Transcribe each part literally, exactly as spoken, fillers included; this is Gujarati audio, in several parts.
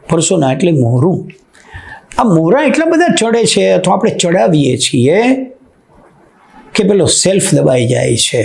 પર્સોના એટલે મોહરું. આ મોહરા એટલા બધા ચડે છે અથવા આપણે ચડાવીએ છીએ કે પેલો સેલ્ફ દબાઈ જાય છે.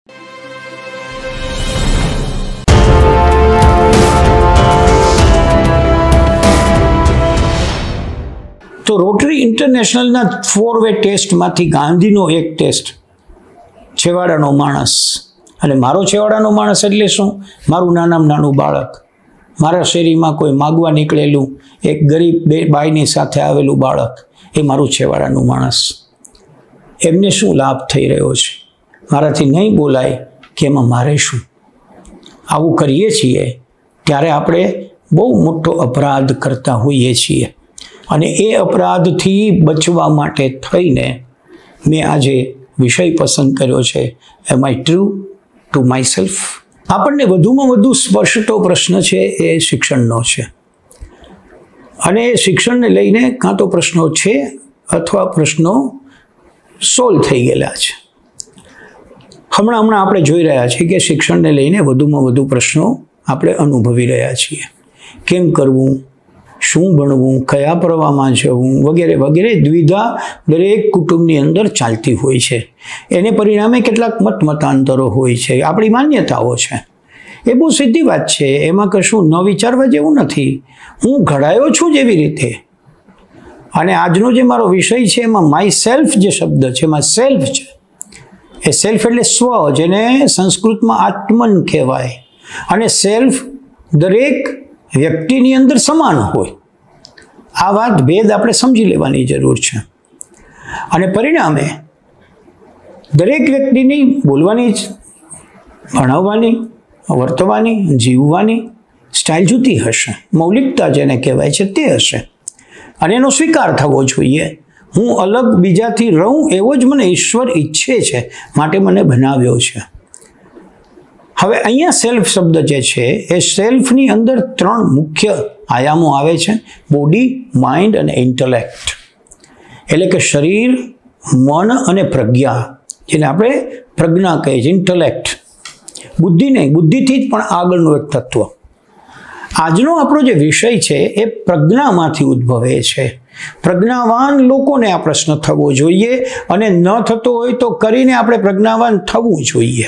તો રોટરી ઇન્ટરનેશનલના ફોર વે ટેસ્ટમાંથી ગાંધીનો એક ટેસ્ટ, છેવાડાનો માણસ. અને મારો છેવાડાનો માણસ એટલે શું? મારું નાનામાં નાનું બાળક, મારા શેરીમાં કોઈ માગવા નીકળેલું એક ગરીબ બે બાઈની સાથે આવેલું બાળક, એ મારું છેવાડાનું માણસ. એમને શું લાભ થઈ રહ્યો છે? મારાથી નહીં બોલાય કે એમાં મારે શું? આવું કરીએ છીએ ત્યારે આપણે બહુ મોટો અપરાધ કરતા હોઈએ છીએ. અને એ અપરાધથી બચવા માટે થઈને મેં આજે વિષય પસંદ કર્યો છે, am I true to myself. આપણને વધુમાં વધુ સ્પર્શતો પ્રશ્ન છે એ શિક્ષણનો છે. અને એ શિક્ષણને લઈને કાં તો પ્રશ્નો છે અથવા પ્રશ્નો સોલ્વ થઈ ગયેલા છે. હમણાં હમણાં આપણે જોઈ રહ્યા છીએ કે શિક્ષણને લઈને વધુમાં વધુ પ્રશ્નો આપણે અનુભવી રહ્યા છીએ. કેમ કરવું, શું ભણવું, કયા પ્રવાહમાં જવું વગેરે વગેરે દ્વિધા દરેક કુટુંબની અંદર ચાલતી હોય છે. એને પરિણામે કેટલાક મત મતાંતરો હોય છે, આપણી માન્યતાઓ છે. એ બહુ સીધી વાત છે, એમાં કશું ન વિચારવા જેવું નથી. હું ઘડાયો છું જેવી રીતે. અને આજનો જે મારો વિષય છે એમાં માય સેલ્ફ જે શબ્દ છે એમાં સેલ્ફ છે. એ સેલ્ફ એટલે સ્વ, જેને સંસ્કૃતમાં આત્મન કહેવાય. અને સેલ્ફ દરેક વ્યક્તિની અંદર સમાન હોય. આ વાત ભેદ આપણે સમજી લેવાની જરૂર છે. અને પરિણામે દરેક વ્યક્તિની બોલવાની, ભણાવવાની, વર્તવાની, જીવવાની સ્ટાઇલ જુદી હશે. મૌલિકતા જેને કહેવાય છે તે હશે. અને એનો સ્વીકાર થવો જોઈએ. હું અલગ બીજાથી રહું એવો જ મને ઈશ્વર ઈચ્છે છે, માટે મને બનાવ્યો છે. હવે અહીંયા સેલ્ફ શબ્દ જે છે એ સેલ્ફની અંદર ત્રણ મુખ્ય આયામો આવે છે: બોડી, માઇન્ડ અને ઇન્ટેલેક્ટ. એટલે કે શરીર, મન અને પ્રજ્ઞા, જેને આપણે પ્રજ્ઞા કહીએ છીએ, ઇન્ટેલેક્ટ. બુદ્ધિ નહીં, બુદ્ધિથી જ પણ આગળનું એક તત્વ. આજનો આપણો જે વિષય છે એ પ્રજ્ઞામાંથી ઉદ્ભવે છે. પ્રજ્ઞાવાન લોકોને આ પ્રશ્ન થવો જોઈએ, અને ન થતો હોય તો કરીને આપણે પ્રજ્ઞાવાન થવું જોઈએ.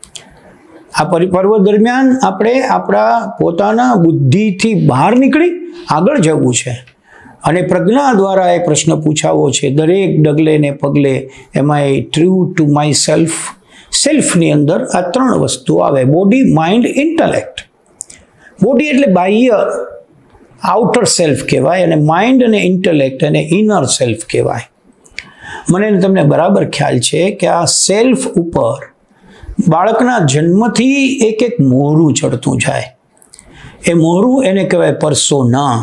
આ પર્વ દરમિયાન આપણે આપણા પોતાના બુદ્ધિથી બહાર નીકળી આગળ જવું છે. અને પ્રજ્ઞા દ્વારા એ પ્રશ્ન પૂછાવો છે દરેક ડગલે ને પગલે. એમાં એ ટ્રુ ટુ માય સેલ્ફ. સેલ્ફની અંદર આ ત્રણ વસ્તુ આવે: બોડી, માઇન્ડ, ઇન્ટેલેક્ટ. બોડી એટલે બાહ્ય, આઉટર સેલ્ફ કહેવાય, અને માઇન્ડ અને ઇન્ટેલેક્ટ અને ઇનર સેલ્ફ કહેવાય. મને તમને બરાબર ખ્યાલ છે કે આ સેલ્ફ ઉપર બાળકના જન્મથી એક એક મોહરું ચડતું જાય. એ મોહરું એને કહેવાય પર્સોના.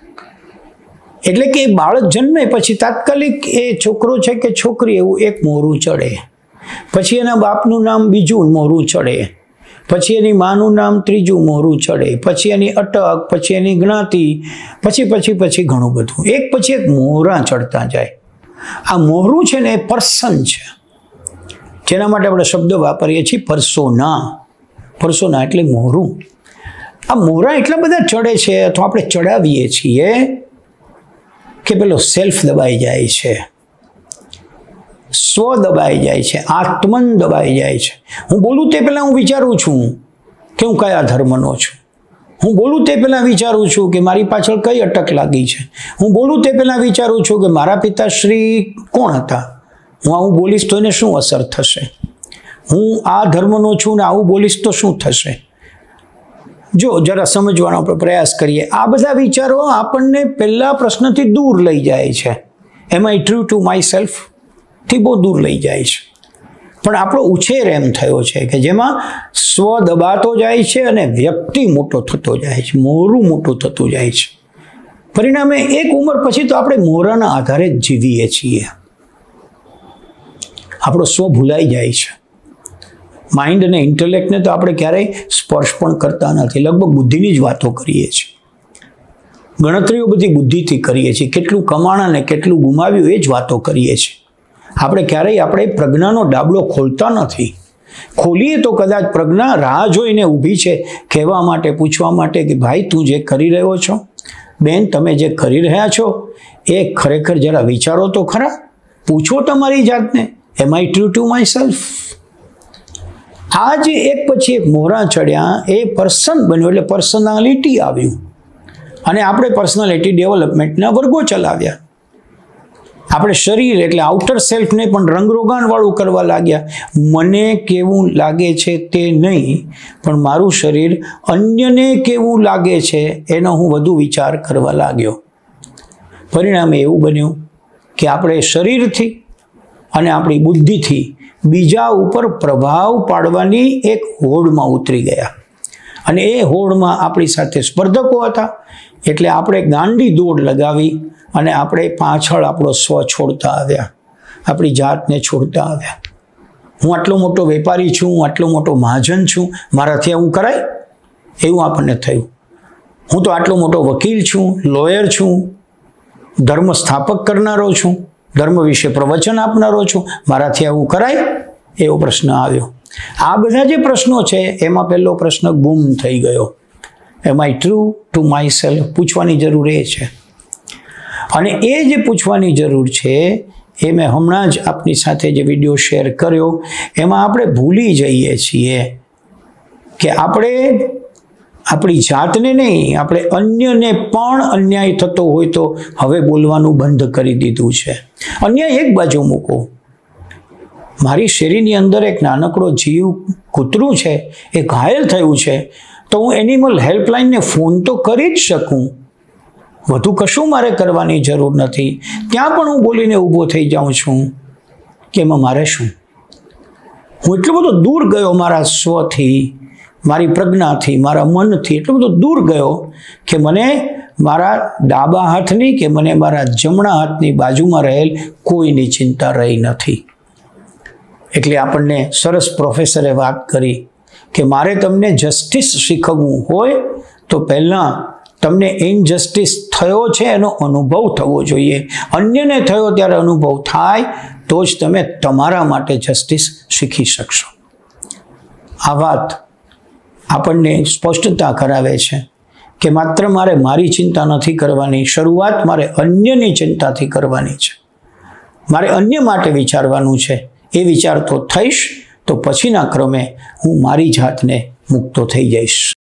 એટલે કે બાળક જન્મે પછી તાત્કાલિક એ છોકરો છે કે છોકરી એવું એક મોહરું ચડે. પછી એના બાપનું નામ બીજું મોહરું ચડે. પછી એની માનું નામ ત્રીજું મોહરું ચડે. પછી એની અટક, પછી એની જ્ઞાતિ, પછી પછી પછી ઘણું બધું એક પછી એક મોહરા ચડતા જાય. આ મોહરું છે ને એ પર્સન છે, જેના માટે આપણે શબ્દ વાપરીએ છીએ પર્સોના. પર્સોના એટલે મોહરું. આ મોહરા એટલા બધા ચડે છે અથવા આપણે ચડાવીએ છીએ કે પેલો સેલ્ફ દબાઈ જાય છે, સ્વ દબાઈ જાય છે, આત્મન દબાઈ જાય છે. હું બોલું તે પહેલાં હું વિચારું છું કે હું કયા ધર્મનો છું. હું બોલું તે પહેલાં વિચારું છું કે મારી પાછળ કઈ અટક લાગી છે. હું બોલું તે પહેલાં વિચારું છું કે મારા પિતાશ્રી કોણ હતા. હું આવું બોલીશ તો એને શું અસર થશે. હું આ ધર્મનો છું ને આવું બોલીશ તો શું થશે. જો જરા સમજવાનો આપણે પ્રયાસ કરીએ. આ બધા વિચારો આપણને પહેલા પ્રશ્નથી દૂર લઈ જાય છે. Am I true to myself થી બહુ દૂર લઈ જાય છે. પણ આપણો ઉછેર એમ થયો છે કે જેમાં સ્વ દબાતો જાય છે અને વ્યક્તિ મોટો થતો જાય છે, મોહરું મોટું થતું જાય છે. પરિણામે એક ઉંમર પછી તો આપણે મોહરાના આધારે જ જીવીએ છીએ. આપણો સ્વ ભૂલાઈ જાય છે. માઇન્ડ અને ઇન્ટેલેક્ટને તો આપણે ક્યારેય સ્પર્શ પણ કરતા નથી. લગભગ બુદ્ધિની જ વાતો કરીએ છીએ. ગણતરીઓ બધી બુદ્ધિથી કરીએ છીએ. કેટલું કમાણા ને કેટલું ગુમાવ્યું એ જ વાતો કરીએ છીએ. આપણે ક્યારેય આપણે પ્રજ્ઞાનો ડાબલો ખોલતા નથી. ખોલીએ તો કદાચ પ્રજ્ઞા રાહ જોઈને ઊભી છે કહેવા માટે, પૂછવા માટે કે ભાઈ તું જે કરી રહ્યો છો બેન તમે જે કરી રહ્યા છો એ ખરેખર જરા વિચારો તો ખરા, પૂછો તમારી જાતને, am I true to myself? આ જે એક પછી એક મોરા ચડ્યા એ પર્સન બન્યું, એટલે પર્સનાલિટી આવ્યું, અને આપણે પર્સનાલિટી ડેવલપમેન્ટના વર્ગો ચલાવ્યા. આપણે શરીર એટલે આઉટર સેલ્ફને પણ રંગરોગાનવાળું કરવા લાગ્યા. મને કેવું લાગે છે તે નહીં, પણ મારું શરીર અન્યને કેવું લાગે છે એનો હું વધુ વિચાર કરવા લાગ્યો. પરિણામે એવું બન્યું કે આપણે શરીરથી અને આપણી બુદ્ધિથી બીજા ઉપર પ્રભાવ પાડવાની એક હોડમાં ઉતરી ગયા, અને એ હોડમાં આપણી સાથે સ્પર્ધકો હતા. એટલે આપણે ગાંડી દોડ લગાવી અને આપણે પાછળ આપણો સ્વ છોડતા આવ્યા, આપણી જાતને છોડતા આવ્યા. હું આટલો મોટો વેપારી છું, હું આટલો મોટો મહાજન છું, મારાથી આવું કરાય, એવું આપણને થયું. હું તો આટલો મોટો વકીલ છું, લોયર છું, ધર્મ સ્થાપક કરનારો છું, ધર્મ વિશે પ્રવચન આપનારો છું, મારાથી આવું કરાય, એવો પ્રશ્ન આવ્યો. આ બધા જે પ્રશ્નો છે એમાં પહેલો પ્રશ્ન ગુમ થઈ ગયો. Am I true to myself? પૂછવાની જરૂર એ છે. અને એ જે પૂછવાની જરૂર છે એ મેં હમણાં જ આપની સાથે જે વિડીયો શેર કર્યો એમાં આપણે ભૂલી જઈએ છીએ કે આપણે આપણી જાતને નહીં, આપણે અન્યને પણ અન્યાય થતો હોય તો હવે બોલવાનું બંધ કરી દીધું છે. અન્યાય એક બાજુ મૂકો, મારી શેરીની અંદર એક નાનકડો જીવ કૂતરું છે, એ ઘાયલ થયું છે, તો હું એનિમલ હેલ્પલાઇનને ફોન તો કરી જ શકું, વધુ કશું મારે કરવાની જરૂર નથી. ત્યાં પણ હું બોલીને ઊભો થઈ જાઉં છું કે એમાં મારે શું? હું એટલો બધો દૂર ગયો મારા સ્વથી, મારી પ્રજ્ઞાથી, મારા મનથી એટલો બધો દૂર ગયો કે મને મારા ડાબા હાથની કે મને મારા જમણા હાથની બાજુમાં રહેલ કોઈની ચિંતા રહી નથી. એટલે આપણને સરસ પ્રોફેસરે વાત કરી કે મારે તમને જસ્ટિસ શીખવવું હોય તો પહેલાં તમને ઇનજસ્ટિસ થયો છે એનો અનુભવ થવો જોઈએ. અન્યને થયો ત્યારે અનુભવ થાય તો જ તમે તમારા માટે જસ્ટિસ શીખી શકશો. આ વાત આપણને સ્પષ્ટતા કરાવે છે કે માત્ર મારે મારી ચિંતા નથી કરવાની, શરૂઆત મારે અન્યની ચિંતાથી કરવાની છે. મારે અન્ય માટે વિચારવાનું છે. એ વિચારતો થઈશ તો પછીના ક્રમે હું મારી જાતને મુક્તો થઈ જઈશ.